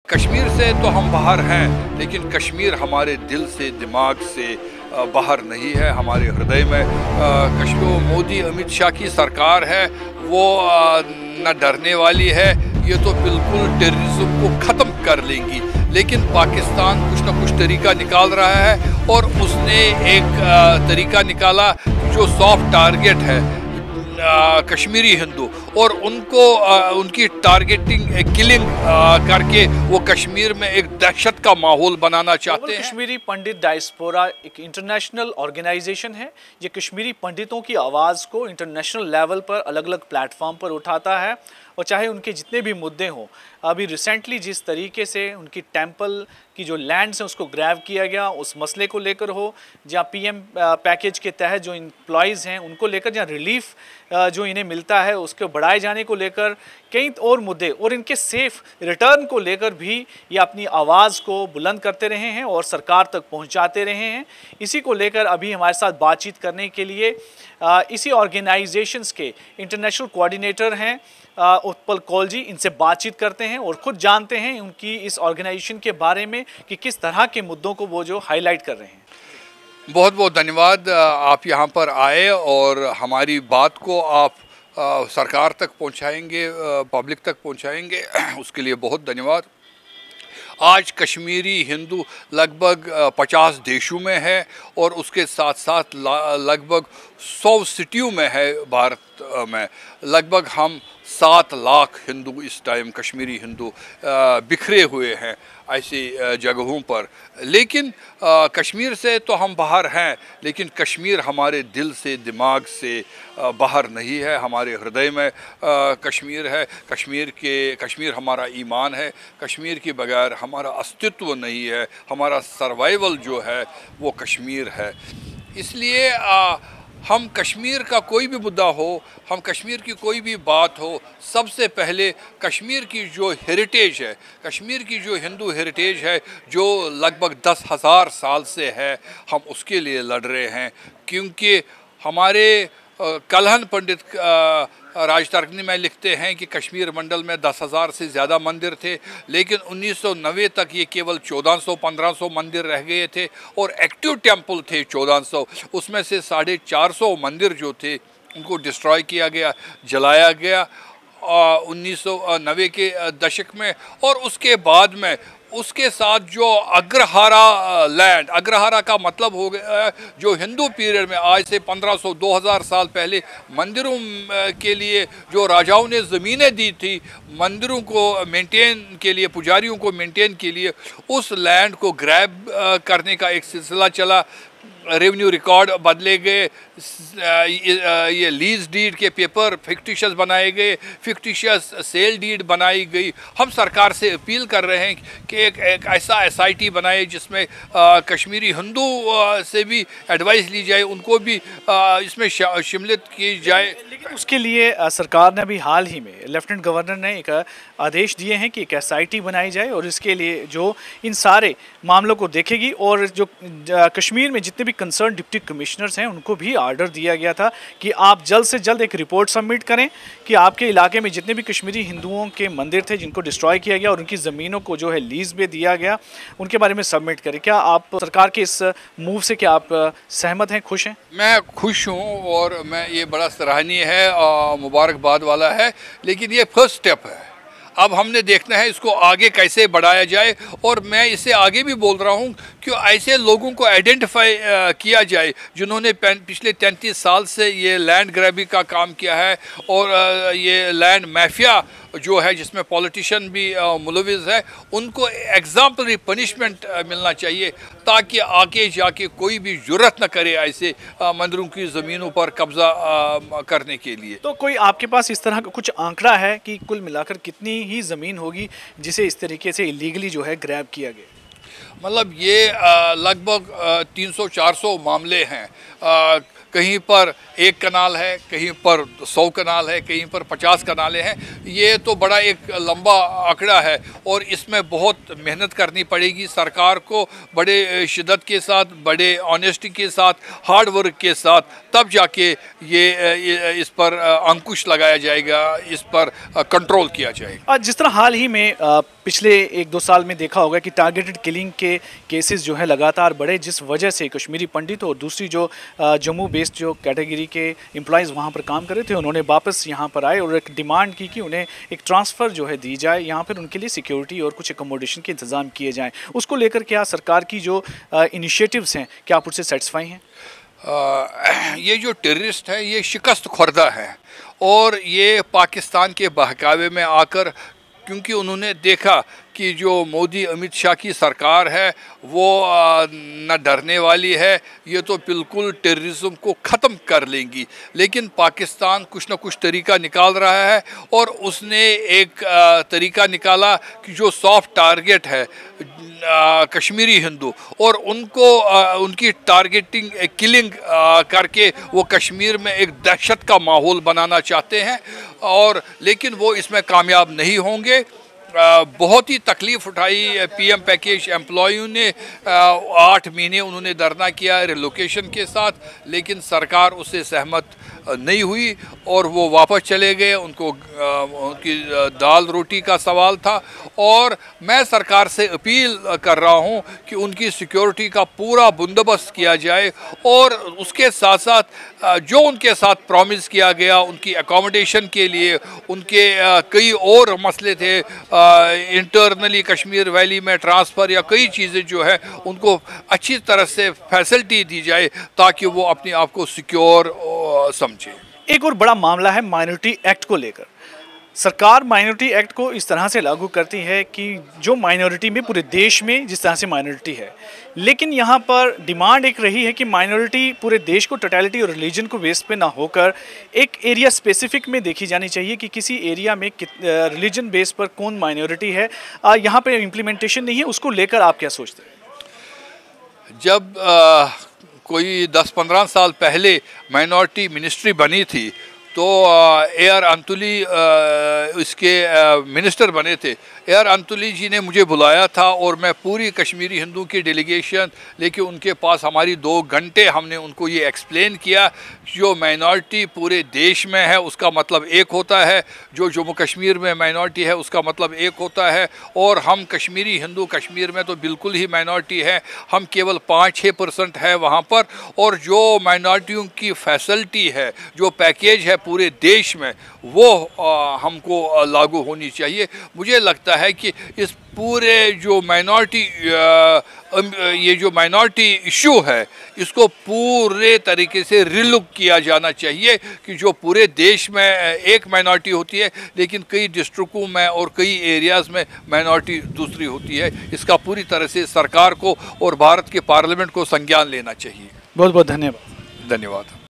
कश्मीर से तो हम बाहर हैं, लेकिन कश्मीर हमारे दिल से, दिमाग से बाहर नहीं है, हमारे हृदय में। कश्मीर मोदी अमित शाह की सरकार है, वो न डरने वाली है, ये तो बिल्कुल टेररिज्म को ख़त्म कर लेंगी। लेकिन पाकिस्तान कुछ ना कुछ तरीका निकाल रहा है और उसने एक तरीका निकाला जो सॉफ्ट टारगेट है कश्मीरी हिंदू, और उनको उनकी टारगेटिंग किलिंग करके वो कश्मीर में एक दहशत का माहौल बनाना चाहते हैं। कश्मीरी पंडित डायस्पोरा एक इंटरनेशनल ऑर्गेनाइजेशन है। ये कश्मीरी पंडितों की आवाज़ को इंटरनेशनल लेवल पर अलग अलग प्लेटफॉर्म पर उठाता है, और चाहे उनके जितने भी मुद्दे हों। अभी रिसेंटली जिस तरीके से उनकी टेंपल की जो लैंड्स हैं उसको ग्रैब किया गया, उस मसले को लेकर हो, जहाँ पीएम पैकेज के तहत जो एम्प्लॉयज़ हैं उनको लेकर, जहाँ रिलीफ जो इन्हें मिलता है उसके बढ़ाए जाने को लेकर, कई और मुद्दे, और इनके सेफ रिटर्न को लेकर भी ये अपनी आवाज़ को बुलंद करते रहे हैं और सरकार तक पहुंचाते रहे हैं। इसी को लेकर अभी हमारे साथ बातचीत करने के लिए इसी ऑर्गेनाइजेशंस के इंटरनेशनल कोऑर्डिनेटर हैं उत्पल कौल जी, इनसे बातचीत करते हैं और ख़ुद जानते हैं उनकी इस ऑर्गेनाइजेशन के बारे में कि किस तरह के मुद्दों को वो जो हाईलाइट कर रहे हैं। बहुत बहुत धन्यवाद, आप यहाँ पर आए और हमारी बात को आप सरकार तक पहुँचाएंगे, पब्लिक तक पहुँचाएंगे, उसके लिए बहुत धन्यवाद। आज कश्मीरी हिंदू लगभग 50 देशों में है और उसके साथ साथ लगभग 100 सिटियों में है भारत में। लगभग हम 7 लाख हिंदू इस टाइम कश्मीरी हिंदू बिखरे हुए हैं ऐसी जगहों पर। लेकिन कश्मीर से तो हम बाहर हैं, लेकिन कश्मीर हमारे दिल से, दिमाग से बाहर नहीं है, हमारे हृदय में कश्मीर है। कश्मीर हमारा ईमान है, कश्मीर के बगैर हमारा अस्तित्व नहीं है, हमारा सर्वाइवल जो है वो कश्मीर है। इसलिए हम कश्मीर का कोई भी मुद्दा हो, हम कश्मीर की कोई भी बात हो, सबसे पहले कश्मीर की जो हेरिटेज है, कश्मीर की जो हिंदू हेरिटेज है, जो लगभग 10,000 साल से है, हम उसके लिए लड़ रहे हैं। क्योंकि हमारे कलहन पंडित राजतरंगी में लिखते हैं कि कश्मीर मंडल में 10,000 से ज़्यादा मंदिर थे, लेकिन 1990 तक ये केवल 1400-1500 मंदिर रह गए थे और एक्टिव टेंपल थे 1400। उसमें से 450 मंदिर जो थे उनको डिस्ट्रॉय किया गया, जलाया गया 1990 के दशक में। और उसके बाद में उसके साथ जो अग्रहारा लैंड, अग्रहारा का मतलब हो गया जो हिंदू पीरियड में आज से 1500-2000 साल पहले मंदिरों के लिए जो राजाओं ने ज़मीनें दी थी मंदिरों को मेंटेन के लिए, पुजारियों को मेंटेन के लिए, उस लैंड को ग्रैब करने का एक सिलसिला चला। रेवेन्यू रिकॉर्ड बदले गए, ये लीज डीड के पेपर फिक्टिशियस बनाए गए, फिक्टिशियस सेल डीड बनाई गई। हम सरकार से अपील कर रहे हैं कि एक ऐसा SIT बनाए जिसमें कश्मीरी हिंदू से भी एडवाइस ली जाए, उनको भी इसमें शिमलित की जाए। लेकिन उसके लिए सरकार ने अभी हाल ही में लेफ्टिनेंट गवर्नर ने एक आदेश दिए हैं कि एक SIT बनाई जाए और इसके लिए जो इन सारे मामलों को देखेगी, और जो कश्मीर में जितने भी कंसर्न डिप्टी कमिश्नर्स हैं उनको भी ऑर्डर दिया गया था कि आप जल्द से जल्द एक रिपोर्ट सबमिट करें कि आपके इलाके में जितने भी कश्मीरी हिंदुओं के मंदिर थे जिनको डिस्ट्रॉय किया गया और उनकी ज़मीनों को जो है लीज पे दिया गया, उनके बारे में सबमिट करें। क्या आप सरकार के इस मूव से क्या आप सहमत हैं, खुश हैं? मैं खुश हूँ और मैं ये बड़ा सराहनीय है, मुबारकबाद वाला है, लेकिन ये फर्स्ट स्टेप है। अब हमने देखना है इसको आगे कैसे बढ़ाया जाए। और मैं इससे आगे भी बोल रहा हूँ कि ऐसे लोगों को आइडेंटिफाई किया जाए जिन्होंने पिछले 33 साल से ये लैंड ग्रैबिंग का काम किया है, और ये लैंड माफिया जो है जिसमें पॉलिटिशियन भी मुलविस है, उनको एग्जाम्पलरी पनिशमेंट मिलना चाहिए, ताकि आगे जाके कोई भी जुर्रत न करे ऐसे मंदिरों की ज़मीनों पर कब्ज़ा करने के लिए। तो कोई आपके पास इस तरह का कुछ आंकड़ा है कि कुल मिलाकर कितनी ही ज़मीन होगी जिसे इस तरीके से इलीगली जो है ग्रैब किया गया? मतलब ये लगभग 300-400 मामले हैं। कहीं पर 1 कनाल है, कहीं पर 100 कनाल है, कहीं पर 50 कनालें हैं। ये तो बड़ा एक लंबा आंकड़ा है और इसमें बहुत मेहनत करनी पड़ेगी सरकार को, बड़े शिद्दत के साथ, बड़े ऑनेस्टी के साथ, हार्ड वर्क के साथ, तब जाके ये इस पर अंकुश लगाया जाएगा, इस पर कंट्रोल किया जाएगा। जिस तरह हाल ही में पिछले 1-2 साल में देखा होगा कि टारगेटेड किलिंग के केसेस जो है लगातार बढ़े, जिस वजह से कश्मीरी पंडित और दूसरी जो जम्मू बेस्ड जो कैटेगरी के एम्प्लॉयज़ वहाँ पर काम कर रहे थे, उन्होंने वापस यहाँ पर आए और एक डिमांड की कि उन्हें एक ट्रांसफ़र जो है दी जाए, यहाँ पर उनके लिए सिक्योरिटी और कुछ एकोमोडेशन के इंतज़ाम किए जाएँ। उसको लेकर क्या सरकार की जो इनिशिएटिव्स हैं, क्या आप उससे सेटिस्फाई हैं? ये जो टेररिस्ट है ये शिकस्त खुर्दा है और ये पाकिस्तान के बहकावे में आकर, क्योंकि उन्होंने देखा कि जो मोदी अमित शाह की सरकार है वो न डरने वाली है, ये तो बिल्कुल टेररिज्म को ख़त्म कर लेंगी, लेकिन पाकिस्तान कुछ न कुछ तरीका निकाल रहा है और उसने एक तरीका निकाला कि जो सॉफ्ट टारगेट है कश्मीरी हिंदू, और उनको उनकी टारगेटिंग किलिंग करके वो कश्मीर में एक दहशत का माहौल बनाना चाहते हैं, और लेकिन वो इसमें कामयाब नहीं होंगे। बहुत ही तकलीफ़ उठाई पीएम पैकेज एम्प्लॉयों ने, 8 महीने उन्होंने धरना किया रिलोकेशन के साथ, लेकिन सरकार उससे सहमत नहीं हुई और वो वापस चले गए। उनको उनकी दाल रोटी का सवाल था, और मैं सरकार से अपील कर रहा हूं कि उनकी सिक्योरिटी का पूरा बंदोबस्त किया जाए, और उसके साथ साथ जो उनके साथ प्रॉमिस किया गया उनकी एकोमोडेशन के लिए, उनके कई और मसले थे, इंटरनली कश्मीर वैली में ट्रांसफ़र या कई चीज़ें जो है उनको अच्छी तरह से फैसिलिटी दी जाए ताकि वो अपने आप को सिक्योर समझे। एक और बड़ा मामला है माइनॉरिटी एक्ट को लेकर। सरकार माइनॉरिटी एक्ट को इस तरह से लागू करती है कि जो माइनॉरिटी में पूरे देश में जिस तरह से माइनॉरिटी है, लेकिन यहाँ पर डिमांड एक रही है कि माइनॉरिटी पूरे देश को टोटलिटी और रिलीजन को बेस पे ना होकर एक एरिया स्पेसिफिक में देखी जानी चाहिए कि किसी एरिया में रिलीजन बेस पर कौन माइनॉरिटी है। यहाँ पे इम्प्लीमेंटेशन नहीं है, उसको लेकर आप क्या सोचते हैं? जब कोई 10-15 साल पहले माइनॉरिटी मिनिस्ट्री बनी थी तो AR अंतुली इसके मिनिस्टर बने थे। AR अंतुली जी ने मुझे बुलाया था और मैं पूरी कश्मीरी हिंदू की डेलीगेशन लेके उनके पास हमारी 2 घंटे हमने उनको ये एक्सप्लेन किया, जो माइनॉरिटी पूरे देश में है उसका मतलब एक होता है, जो जम्मू कश्मीर में माइनॉरिटी है उसका मतलब एक होता है, और हम कश्मीरी हिंदू कश्मीर में तो बिल्कुल ही माइनॉरिटी है, हम केवल 5-6% है वहाँ पर, और जो माइनॉरिटियों की फैसिलिटी है, जो पैकेज है पूरे देश में, वो हमको लागू होनी चाहिए। मुझे लगता है कि इस पूरे जो माइनॉरिटी ये जो माइनॉरिटी इशू है इसको पूरे तरीके से रिलुक किया जाना चाहिए कि जो पूरे देश में एक माइनॉरिटी होती है लेकिन कई डिस्ट्रिक्टों में और कई एरियाज़ में माइनॉरिटी दूसरी होती है। इसका पूरी तरह से सरकार को और भारत के पार्लियामेंट को संज्ञान लेना चाहिए। बहुत बहुत धन्यवाद। धन्यवाद।